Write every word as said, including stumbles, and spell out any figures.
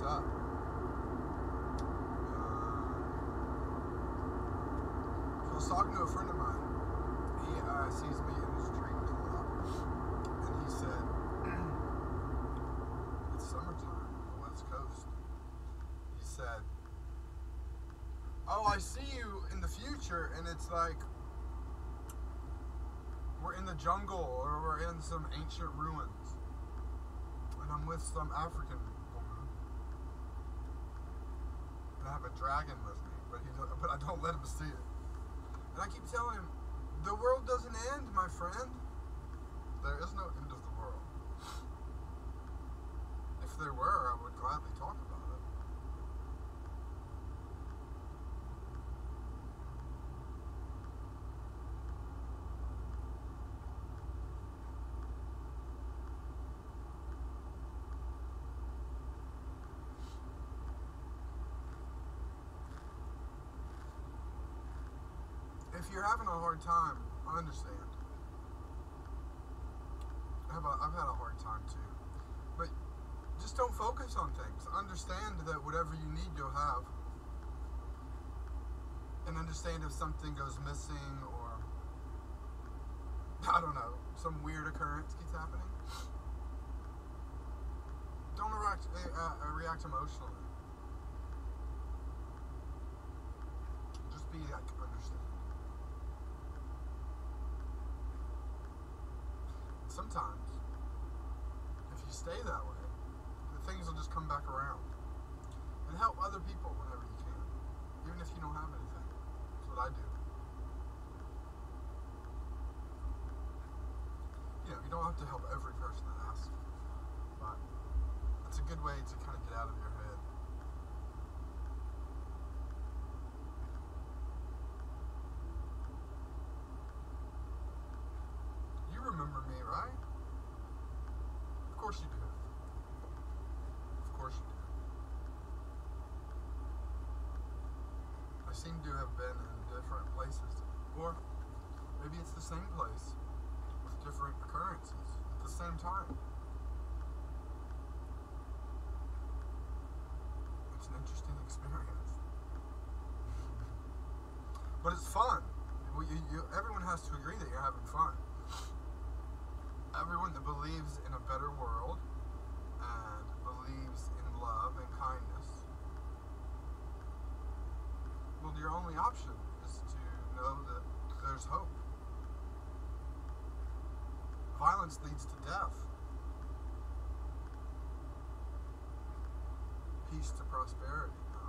what's up. Uh, so I was talking to a friend of mine. He uh, sees me in the street a lot, and he said, it's summertime on the West Coast. He said, oh, I see you in the future, and it's like we're in the jungle or we're in some ancient ruins, and I'm with some African woman, and I have a dragon with me, but he but I don't let him see it. And I keep telling him, the world doesn't end, my friend. There is no end of the world. If there were, I would gladly talk about it. If you're having a hard time, I understand. I have a, I've had a hard time too. But just don't focus on things. Understand that whatever you need, you'll have. And understand if something goes missing or, I don't know, some weird occurrence keeps happening. Don't react, uh, react emotionally. Just be like, understand. Sometimes, if you stay that way, the things will just come back around. And help other people whenever you can, even if you don't have anything. That's what I do. You know, you don't have to help every person that asks you, but it's a good way to kind of get out of your head. Remember me, right? Of course you do. Of course you do. I seem to have been in different places. Or maybe it's the same place with different occurrences at the same time. It's an interesting experience. But it's fun. You, you, everyone has to agree that you're having fun. Everyone that believes in a better world and believes in love and kindness, well, your only option is to know that there's hope. Violence leads to death. Peace to prosperity.